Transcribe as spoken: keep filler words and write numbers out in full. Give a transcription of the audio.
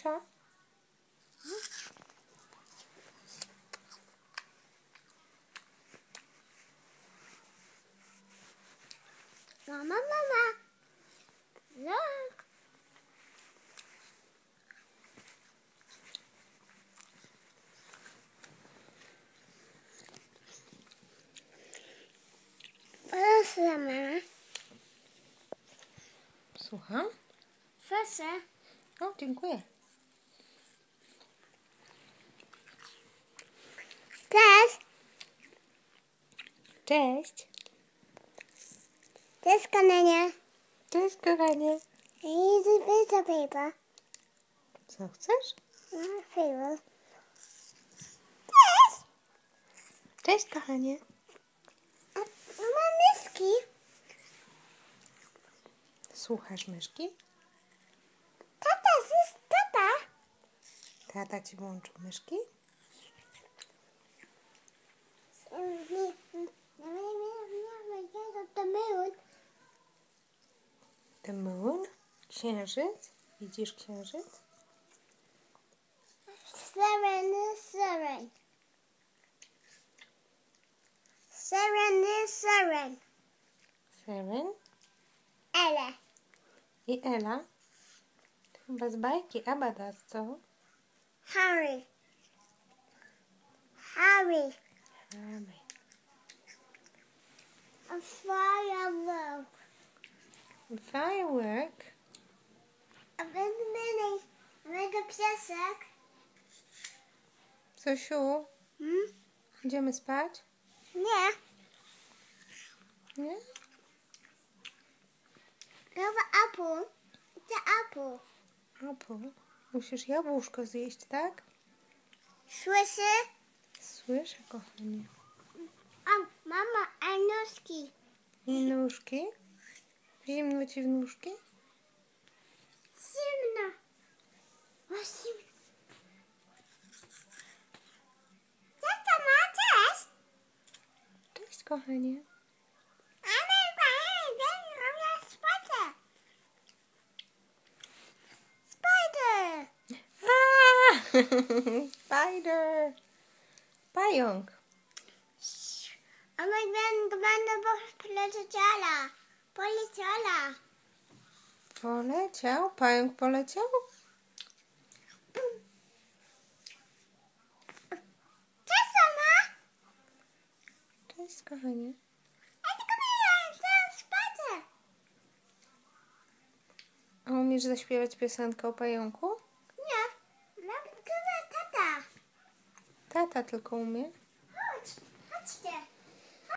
Zosia? Mama, mama. Look. Proszę, mama. Słucham? Proszę. O, dziękuję. Cześć. Cześć. Cześć, kochanie. Cześć, kochanie. Easy pizza paper. Co chcesz? No, paper. Cześć. Cześć, kochanie. A mama myszki. Słuchasz myszki? Tata, jest tata. Tata ci włączył myszki? The moon. The moon? Księżyc? Widzisz księżyc? Seven is seven. Seven is seven. Seven. Ella. I Ela? Chyba z bajki Abadas, co? Harry. Harry. Harry. A firework. Firework? A będzie mini. A będzie piesek. Zosiu, Hmm? idziemy spać? Nie. Nie? Nowy apple. It's an apple. Apple. Musisz jabłuszko zjeść, tak? Słyszy? Słyszę, kochanie. O, mama, a nóżki. I nóżki? Zimno ci w nóżki? Zimno. O, zimno. Tata ma też. Cześć, kochanie. Ale kochani, wiem, robię spotę. Spider. A! Spider! Pająk. A my będę, będę poleciała. Poleciała. Poleciał? Pająk poleciał? Cześć, mama. Cześć, kochanie. Ja tylko miałam tę spotę. A umiesz zaśpiewać piosenkę o pająku? Nie, mam tyle tata. Tata tylko umie. Chodź, chodźcie.